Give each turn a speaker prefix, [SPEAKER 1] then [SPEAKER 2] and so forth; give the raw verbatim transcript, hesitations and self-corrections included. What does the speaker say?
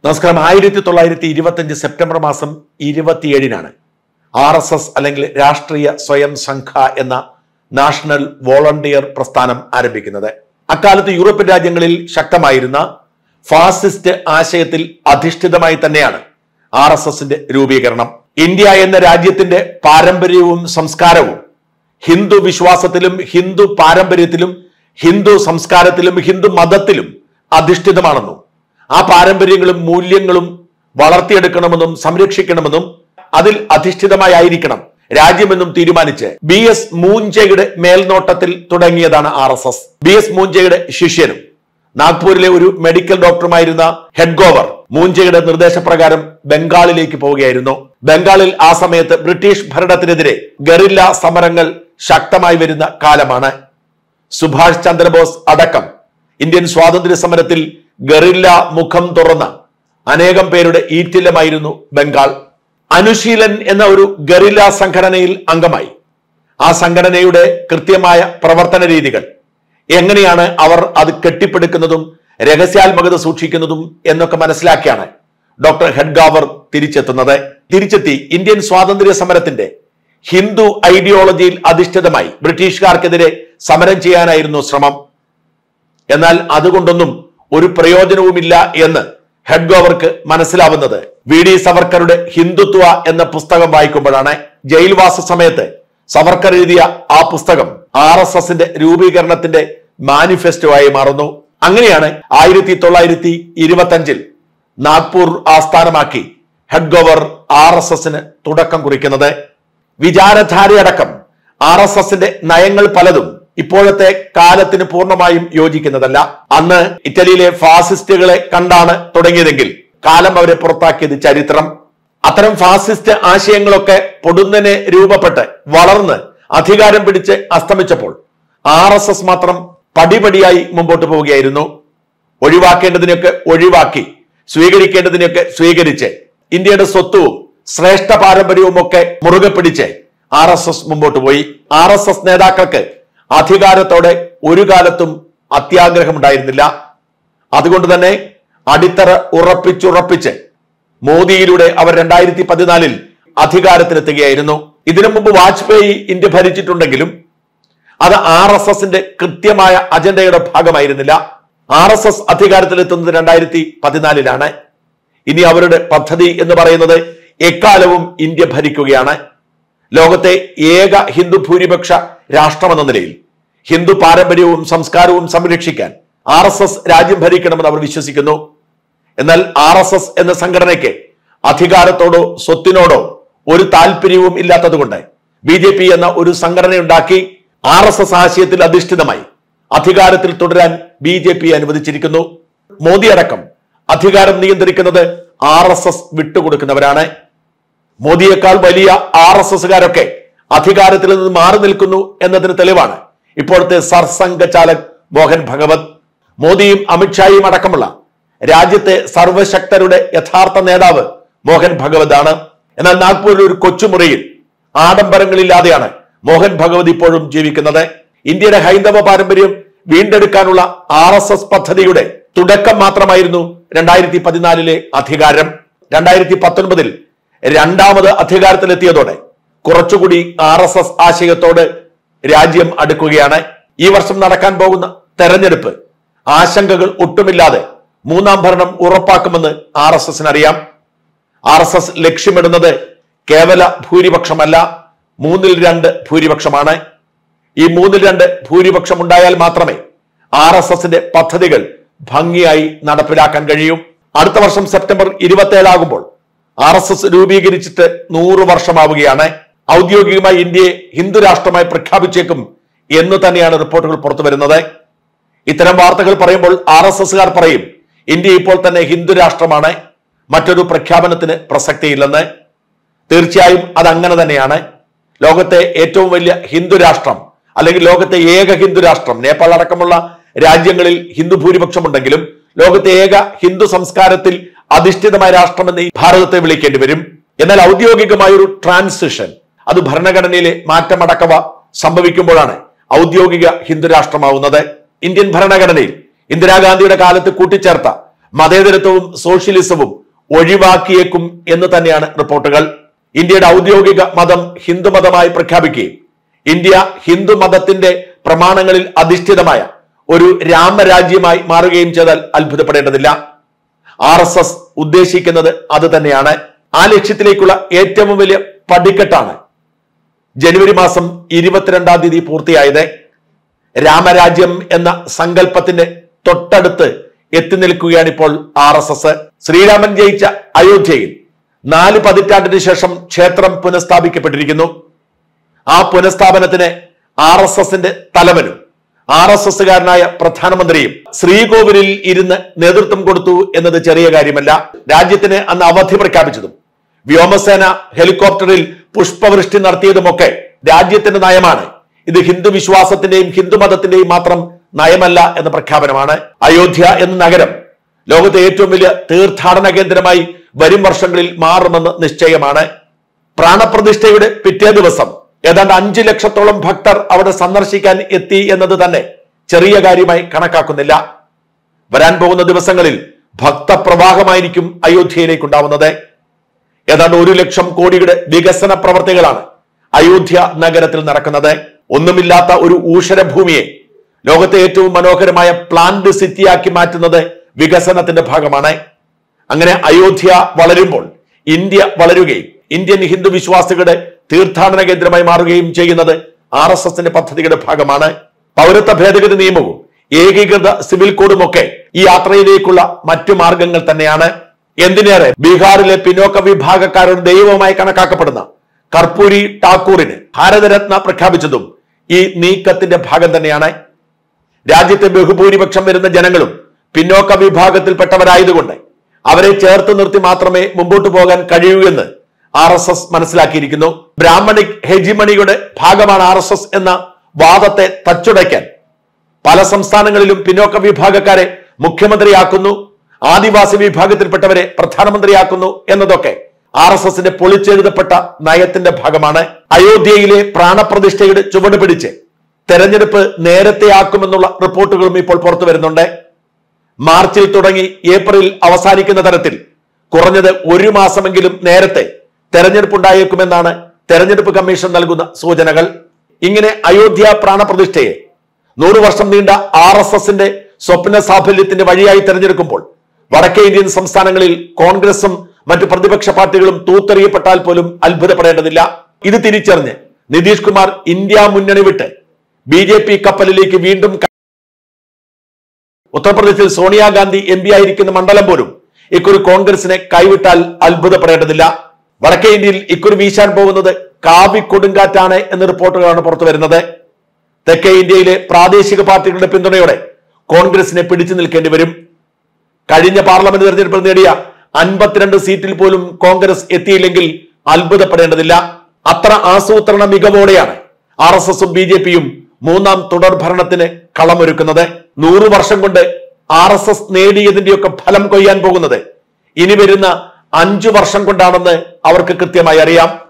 [SPEAKER 1] നമസ്കാരം. ആയിരത്തി തൊള്ളായിരത്തി ഇരുപത്തി അഞ്ച് സെപ്റ്റംബർ മാസം ഇരുപത്തിയേഴിനാണ് ആർ എസ് എസ് അല്ലെങ്കിൽ രാഷ്ട്രീയ സ്വയം സംഘ എന്ന നാഷണൽ വോളണ്ടിയർ പ്രസ്ഥാനം ആരംഭിക്കുന്നത്. അക്കാലത്ത് യൂറോപ്യൻ രാജ്യങ്ങളിൽ ശക്തമായിരുന്ന ഫാസിസ്റ്റ് ആശയത്തിൽ അധിഷ്ഠിതമായി തന്നെയാണ് ആർ എസ് എസിന്റെ രൂപീകരണം. ഇന്ത്യ എന്ന രാജ്യത്തിന്റെ പാരമ്പര്യവും സംസ്കാരവും ഹിന്ദു വിശ്വാസത്തിലും ഹിന്ദു പാരമ്പര്യത്തിലും ഹിന്ദു സംസ്കാരത്തിലും ഹിന്ദു മതത്തിലും അധിഷ്ഠിതമാണെന്നും ആ പാരമ്പര്യങ്ങളും മൂല്യങ്ങളും വളർത്തിയെടുക്കണമെന്നും സംരക്ഷിക്കണമെന്നും അതിൽ അധിഷ്ഠിതമായിരിക്കണം രാജ്യമെന്നും തീരുമാനിച്ച് ബി എസ് മൂഞ്ചയുടെ മേൽനോട്ടത്തിൽ തുടങ്ങിയതാണ് R S S. B S മൂഞ്ചയുടെ ശിഷ്യനും നാഗ്പൂരിലെ ഒരു മെഡിക്കൽ ഡോക്ടറുമായിരുന്ന ഹെഡ്ഗോവർ മൂഞ്ചയുടെ നിർദ്ദേശപ്രകാരം ബംഗാളിലേക്ക് പോവുകയായിരുന്നു. ബംഗാളിൽ ആ സമയത്ത് ബ്രിട്ടീഷ് ഭരണത്തിനെതിരെ ഗറില്ല സമരങ്ങൾ ശക്തമായി വരുന്ന കാലമാണ്. സുഭാഷ് ചന്ദ്രബോസ് അടക്കം ഇന്ത്യൻ സ്വാതന്ത്ര്യ സമരത്തിൽ ഗറില്ല മുഖം തുറന്ന അനേകം പേരുടെ ഈറ്റില്ലമായിരുന്നു ബംഗാൾ. അനുശീലൻ എന്ന ഒരു ഗറില്ല സംഘടനയിൽ അംഗമായി ആ സംഘടനയുടെ കൃത്യമായ പ്രവർത്തന രീതികൾ എങ്ങനെയാണ് അവർ അത് കെട്ടിപ്പടുക്കുന്നതും രഹസ്യാത്മകത സൂക്ഷിക്കുന്നതും എന്നൊക്കെ മനസ്സിലാക്കിയാണ് ഡോക്ടർ ഹെഡ്ഗാവർ തിരിച്ചെത്തുന്നത്. തിരിച്ചെത്തി ഇന്ത്യൻ സ്വാതന്ത്ര്യ സമരത്തിന്റെ ഹിന്ദു ഐഡിയോളജിയിൽ അധിഷ്ഠിതമായി ബ്രിട്ടീഷുകാർക്കെതിരെ സമരം ചെയ്യാനായിരുന്നു ശ്രമം. എന്നാൽ അതുകൊണ്ടൊന്നും ഒരു പ്രയോജനവുമില്ല എന്ന് ഹെഡ്ഗോവർക്ക് മനസ്സിലാവുന്നത് വി ഡി സവർക്കറുടെ ഹിന്ദുത്വ എന്ന പുസ്തകം വായിക്കുമ്പോഴാണ്. ജയിൽവാസ സമയത്ത് സവർക്കർ എഴുതിയ ആ പുസ്തകം ആർ എസ് എസിന്റെ രൂപീകരണത്തിന്റെ മാനിഫെസ്റ്റോ ആയി മാറുന്നു. അങ്ങനെയാണ് ആയിരത്തി തൊള്ളായിരത്തി ഇരുപത്തി അഞ്ചിൽ നാഗ്പൂർ ആസ്ഥാനമാക്കി ഹെഡ്ഗോവർ ആർ എസ് എസിന് തുടക്കം കുറിക്കുന്നത്. വിചാരധാരയടക്കം ആർ എസ് എസിന്റെ നയങ്ങൾ പലതും ഇപ്പോഴത്തെ കാലത്തിന് പൂർണ്ണമായും യോജിക്കുന്നതല്ല. അന്ന് ഇറ്റലിയിലെ ഫാസിസ്റ്റുകളെ കണ്ടാണ് തുടങ്ങിയതെങ്കിൽ കാലം അവരെ പുറത്താക്കിയത് ചരിത്രം. അത്തരം ഫാസിസ്റ്റ് ആശയങ്ങളൊക്കെ പൊടുന്നനെ രൂപപ്പെട്ട് വളർന്ന് അധികാരം പിടിച്ച് അസ്തമിച്ചപ്പോൾ ആർ എസ് എസ് മാത്രം പടിപടിയായി മുമ്പോട്ട് പോവുകയായിരുന്നു. ഒഴിവാക്കേണ്ടതിനൊക്കെ ഒഴിവാക്കി സ്വീകരിക്കേണ്ടതിനൊക്കെ സ്വീകരിച്ച് ഇന്ത്യയുടെ സ്വത്വവും ശ്രേഷ്ഠ പാരമ്പര്യവും ഒക്കെ മുറുകെ പിടിച്ച് ആർ എസ് എസ് മുമ്പോട്ട് പോയി. ആർ എസ് എസ് നേതാക്കൾക്ക് അധികാരത്തോടെ ഒരു കാലത്തും അത്യാഗ്രഹമുണ്ടായിരുന്നില്ല. അതുകൊണ്ട് തന്നെ അടിത്തറ ഉറപ്പിച്ചുറപ്പിച്ച് മോദിയിലൂടെ അവർ രണ്ടായിരത്തി പതിനാലിൽ അധികാരത്തിലെത്തുകയായിരുന്നു. ഇതിനു മുമ്പ് വാജ്പേയി ഇന്ത്യ ഭരിച്ചിട്ടുണ്ടെങ്കിലും അത് ആർ എസ് എസിന്റെ കൃത്യമായ അജണ്ടയുടെ ഭാഗമായിരുന്നില്ല. ആർ എസ് എസ് അധികാരത്തിലെത്തുന്നത് രണ്ടായിരത്തി പതിനാലിലാണ്. ഇനി അവരുടെ പദ്ധതി എന്ന് പറയുന്നത് എക്കാലവും ഇന്ത്യ ഭരിക്കുകയാണ്. ലോകത്തെ ഏക ഹിന്ദു ഭൂരിപക്ഷ രാഷ്ട്രമെന്ന നിലയിൽ ഹിന്ദു പാരമ്പര്യവും സംസ്കാരവും സംരക്ഷിക്കാൻ ആർ എസ് എസ് രാജ്യം ഭരിക്കണമെന്ന് അവർ വിശ്വസിക്കുന്നു. എന്നാൽ ആർ എസ് എസ് എന്ന സംഘടനയ്ക്ക് അധികാരത്തോടോ സ്വത്തിനോടോ ഒരു താല്പര്യവും ഇല്ലാത്തതുകൊണ്ട് ബി ജെ പി എന്ന ഒരു സംഘടനയുണ്ടാക്കി ആർ എസ് എസ് ആശയത്തിൽ അധിഷ്ഠിതമായി അധികാരത്തിൽ തുടരാൻ ബി ജെ പി അനുവദിച്ചിരിക്കുന്നു. മോദി അടക്കം അധികാരം നിയന്ത്രിക്കുന്നത് ആർ എസ് എസ് വിട്ടുകൊടുക്കുന്നവരാണ്. മോദിയേക്കാൾ വലിയ ആർ എസ് എസുകാരൊക്കെ അധികാരത്തിൽ നിന്ന് മാറി നിൽക്കുന്നു എന്നതിന് തെളിവാണ് ഇപ്പോഴത്തെ സർസംഘചാലക് മോഹൻ ഭഗവത്. മോദിയും അമിത്ഷായും അടക്കമുള്ള രാജ്യത്തെ സർവശക്തരുടെ യഥാർത്ഥ നേതാവ് മോഹൻ ഭഗവത് ആണ്. എന്നാൽ നാഗ്പൂരിൽ ഒരു കൊച്ചുമുറിയിൽ ആഡംബരങ്ങളില്ലാതെയാണ് മോഹൻ ഭഗവത് ഇപ്പോഴും ജീവിക്കുന്നത്. ഇന്ത്യയുടെ ഹൈന്ദവ പാരമ്പര്യം വീണ്ടെടുക്കാനുള്ള ആർ എസ് എസ് പദ്ധതിയുടെ തുടക്കം മാത്രമായിരുന്നു രണ്ടായിരത്തി പതിനാലിലെ അധികാരം. രണ്ടായിരത്തി പത്തൊൻപതിൽ രണ്ടാമത് അധികാരത്തിലെത്തിയതോടെ കുറച്ചുകൂടി ആർ എസ് എസ് ആശയത്തോട് രാജ്യം അടുക്കുകയാണ്. ഈ വർഷം നടക്കാൻ പോകുന്ന തെരഞ്ഞെടുപ്പ് ആശങ്കകൾ ഒട്ടുമില്ലാതെ മൂന്നാം ഭരണം ഉറപ്പാക്കുമെന്ന് ആർ എസ് എസിന് അറിയാം. ആർ എസ് എസ് ലക്ഷ്യമിടുന്നത് കേവല ഭൂരിപക്ഷമല്ല, മൂന്നിൽ രണ്ട് ഭൂരിപക്ഷമാണ്. ഈ മൂന്നിൽ രണ്ട് ഭൂരിപക്ഷം ഉണ്ടായാൽ മാത്രമേ ആർ എസ് എസിന്റെ പദ്ധതികൾ ഭംഗിയായി നടപ്പിലാക്കാൻ കഴിയൂ. അടുത്ത വർഷം സെപ്റ്റംബർ ഇരുപത്തി ഏഴാകുമ്പോൾ ആർ എസ് എസ് രൂപീകരിച്ചിട്ട് നൂറ് വർഷമാവുകയാണ്. ഔദ്യോഗികമായി ഇന്ത്യയെ ഹിന്ദു രാഷ്ട്രമായി പ്രഖ്യാപിച്ചേക്കും എന്ന് തന്നെയാണ് റിപ്പോർട്ടുകൾ പുറത്തു വരുന്നത്. ഇത്തരം വാർത്തകൾ പറയുമ്പോൾ ആർ എസ് എസുകാർ പറയും ഇന്ത്യ ഇപ്പോൾ തന്നെ ഹിന്ദു രാഷ്ട്രമാണ്, മറ്റൊരു പ്രഖ്യാപനത്തിന് പ്രസക്തിയില്ലെന്ന്. തീർച്ചയായും അത് അങ്ങനെ തന്നെയാണ്. ലോകത്തെ ഏറ്റവും വലിയ ഹിന്ദു രാഷ്ട്രം അല്ലെങ്കിൽ ലോകത്തെ ഏക ഹിന്ദു രാഷ്ട്രം നേപ്പാൾ അടക്കമുള്ള രാജ്യങ്ങളിൽ ഹിന്ദു ഭൂരിപക്ഷം ഉണ്ടെങ്കിലും ലോകത്തെ ഏക ഹിന്ദു സംസ്കാരത്തിൽ അധിഷ്ഠിതമായ രാഷ്ട്രമെന്ന് ഈ ഭാരതത്തെ വിളിക്കേണ്ടി വരും. എന്നാൽ ഔദ്യോഗികമായ ഒരു ട്രാൻസിഷൻ, അത് ഭരണഘടനയിലെ മാറ്റമടക്കവ സംഭവിക്കുമ്പോഴാണ് ഔദ്യോഗിക ഹിന്ദു രാഷ്ട്രമാവുന്നത്. ഇന്ത്യൻ ഭരണഘടനയിൽ ഇന്ദിരാഗാന്ധിയുടെ കാലത്ത് കൂട്ടിച്ചേർത്ത മതേതരത്വവും സോഷ്യലിസവും ഒഴിവാക്കിയേക്കും എന്ന് തന്നെയാണ് റിപ്പോർട്ടുകൾ. ഇന്ത്യയുടെ ഔദ്യോഗിക മതം ഹിന്ദുമതമായി പ്രഖ്യാപിക്കുകയും ഇന്ത്യ ഹിന്ദു മതത്തിന്റെ പ്രമാണങ്ങളിൽ അധിഷ്ഠിതമായ ഒരു രാമരാജ്യമായി മാറുകയും ചെയ്താൽ അത്ഭുതപ്പെടേണ്ടതില്ല. ആർ എസ് എസ് ഉദ്ദേശിക്കുന്നത് അത് തന്നെയാണ്. ആ ലക്ഷ്യത്തിലേക്കുള്ള ഏറ്റവും വലിയ പടിക്കെട്ടാണ് ജനുവരി മാസം ഇരുപത്തിരണ്ടാം തീയതി പൂർത്തിയായത്. രാമരാജ്യം എന്ന സങ്കല്പത്തിന്റെ തൊട്ടടുത്ത് എത്തി നിൽക്കുകയാണ് ഇപ്പോൾ ആർ എസ് എസ്. ശ്രീരാമൻ ജയിച്ച അയോധ്യയിൽ നാല് പതിറ്റാണ്ടിന് ശേഷം ക്ഷേത്രം പുനഃസ്ഥാപിക്കപ്പെട്ടിരിക്കുന്നു. ആ പുനഃസ്ഥാപനത്തിന് ആർ എസ് എസിന്റെ തലവനും ആർ എസ് എസുകാരനായ പ്രധാനമന്ത്രിയും ശ്രീകോവിലിൽ ഇരുന്ന് നേതൃത്വം കൊടുത്തു എന്നത് ചെറിയ കാര്യമല്ല. രാജ്യത്തിന് അന്ന് അവധി പ്രഖ്യാപിച്ചതും വ്യോമസേന ഹെലികോപ്റ്ററിൽ പുഷ്പവൃഷ്ടി നടത്തിയതുമൊക്കെ രാജ്യത്തിന്റെ നയമാണ്. ഇത് ഹിന്ദു വിശ്വാസത്തിന്റെയും ഹിന്ദുമതത്തിന്റെയും മാത്രം നയമല്ല എന്ന പ്രഖ്യാപനമാണ്. അയോധ്യ എന്ന നഗരം ലോകത്തെ ഏറ്റവും വലിയ തീർത്ഥാടന കേന്ദ്രമായി വരും വർഷങ്ങളിൽ മാറുമെന്ന് നിശ്ചയമാണ്. പ്രാണപ്രതിഷ്ഠയുടെ പിറ്റേ ദിവസം ഏതാണ്ട് അഞ്ചു ലക്ഷത്തോളം ഭക്തർ അവിടെ സന്ദർശിക്കാൻ എത്തി എന്നത് തന്നെ ചെറിയ കാര്യമായി കണക്കാക്കുന്നില്ല. വരാൻ പോകുന്ന ദിവസങ്ങളിൽ ഭക്തപ്രവാഹമായിരിക്കും അയോധ്യയിലേക്ക് ഉണ്ടാവുന്നത്. ഏതാണ്ട് ഒരു ലക്ഷം കോടിയുടെ വികസന പ്രവർത്തികളാണ് അയോധ്യ നഗരത്തിൽ നടക്കുന്നത്. ഒന്നുമില്ലാത്ത ഒരു ഊഷരഭൂമിയെ ലോകത്തെ ഏറ്റവും മനോഹരമായ പ്ലാന്റ് സിറ്റിയാക്കി മാറ്റുന്നത് വികസനത്തിന്റെ ഭാഗമാണ്. അങ്ങനെ അയോധ്യ വളരുമ്പോൾ ഇന്ത്യ വളരുകയും ഇന്ത്യൻ ഹിന്ദു വിശ്വാസികളുടെ തീർത്ഥാടന കേന്ദ്രമായി മാറുകയും ചെയ്യുന്നത് ആർ എസ് എസിന്റെ പദ്ധതിയുടെ ഭാഗമാണ്. പൗരത്വ ഭേദഗതി നിയമവും ഏകീകൃത സിവിൽ കോഡും ഒക്കെ ഈ യാത്രയിലേക്കുള്ള മറ്റു മാർഗങ്ങൾ തന്നെയാണ്. എന്തിനേറെ ബീഹാറിലെ പിന്നോക്ക വിഭാഗക്കാരുടെ ദൈവമായി കണക്കാക്കപ്പെടുന്ന കർപ്പൂരി ഠാക്കൂറിന് ഭാരതരത്ന പ്രഖ്യാപിച്ചതും ഈ നീക്കത്തിന്റെ ഭാഗം തന്നെയാണ്. രാജ്യത്തെ ബഹുഭൂരിപക്ഷം വരുന്ന ജനങ്ങളും പിന്നോക്ക വിഭാഗത്തിൽപ്പെട്ടവരായതുകൊണ്ട് അവരെ ചേർത്ത് നിർത്തി മാത്രമേ മുമ്പോട്ട് പോകാൻ കഴിയൂ എന്ന് ആർ എസ് എസ് മനസ്സിലാക്കിയിരിക്കുന്നു. ബ്രാഹ്മണിക് ഹെജിമണിയുടെ ഭാഗമാണ് ആർ എസ് എസ് എന്ന വാദത്തെ തച്ചുടയ്ക്കാൻ പല സംസ്ഥാനങ്ങളിലും പിന്നോക്ക വിഭാഗക്കാരെ മുഖ്യമന്ത്രിയാക്കുന്നു, ആദിവാസി വിഭാഗത്തിൽപ്പെട്ടവരെ പ്രധാനമന്ത്രിയാക്കുന്നു എന്നതൊക്കെ ആർ എസ് എസിന്റെ പൊളിച്ചെഴുതപ്പെട്ട നയത്തിന്റെ ഭാഗമാണ്. അയോധ്യയിലെ പ്രാണപ്രതിഷ്ഠയുടെ ചുവട് പിടിച്ച് തെരഞ്ഞെടുപ്പ് നേരത്തെയാക്കുമെന്നുള്ള റിപ്പോർട്ടുകളും ഇപ്പോൾ പുറത്തു വരുന്നുണ്ട്. മാർച്ചിൽ തുടങ്ങി ഏപ്രിൽ അവസാനിക്കുന്ന തരത്തിൽ കുറഞ്ഞത് ഒരു മാസമെങ്കിലും നേരത്തെ തെരഞ്ഞെടുപ്പ് ഉണ്ടായേക്കുമെന്നാണ് തെരഞ്ഞെടുപ്പ് കമ്മീഷൻ നൽകുന്ന സൂചനകൾ. ഇങ്ങനെ അയോധ്യ പ്രാണപ്രതിഷ്ഠയെ നൂറ് വർഷം നീണ്ട ആർ എസ് എസിന്റെ സ്വപ്ന സാഫല്യത്തിന്റെ വഴിയായി തെരഞ്ഞെടുക്കുമ്പോൾ വടക്കേ ഇന്ത്യൻ സംസ്ഥാനങ്ങളിൽ കോൺഗ്രസും മറ്റു പ്രതിപക്ഷ പാർട്ടികളും തൂത്തെറിയപ്പെട്ടാൽ പോലും അത്ഭുതപ്പെടേണ്ടതില്ല. ഇത് തിരിച്ചറിഞ്ഞ് നിതീഷ് കുമാർ ഇന്ത്യ മുന്നണി വിട്ട് ബി ജെ പി കപ്പലിലേക്ക് വീണ്ടും ഉത്തർപ്രദേശിൽ സോണിയാഗാന്ധി എം പി ആയിരിക്കുന്ന മണ്ഡലം പോലും ഇക്കുറി കോൺഗ്രസിനെ കൈവിട്ടാൽ അത്ഭുതപ്പെടേണ്ടതില്ല. വടക്കേ ഇന്ത്യയിൽ ഇക്കുറി വീശാൻ പോകുന്നത് കാവി കൊടുങ്കാറ്റാണ് എന്ന റിപ്പോർട്ടുകളാണ് പുറത്തു വരുന്നത്. തെക്കേ ഇന്ത്യയിലെ പ്രാദേശിക പാർട്ടികളുടെ പിന്തുണയോടെ കോൺഗ്രസിനെ പിടിച്ചു നിൽക്കേണ്ടി വരും. കഴിഞ്ഞ പാർലമെന്റ് തെരഞ്ഞെടുപ്പിൽ നേടിയ അൻപത്തിരണ്ട് സീറ്റിൽ പോലും കോൺഗ്രസ് എത്തിയില്ലെങ്കിൽ അത്ഭുതപ്പെടേണ്ടതില്ല. അത്ര ആസൂത്രണ മികവോടെയാണ് ആർ എസ് എസും ബി ജെ പിയും മൂന്നാം തുടർ ഭരണത്തിന് കളമൊരുക്കുന്നത്. നൂറു വർഷം കൊണ്ട് ആർ എസ് എസ് നേടിയതിന്റെയൊക്കെ ഫലം കൊയ്യാൻ പോകുന്നത് ഇനി വരുന്ന അഞ്ചു വർഷം കൊണ്ടാണെന്ന് അവർക്ക് കൃത്യമായി അറിയാം.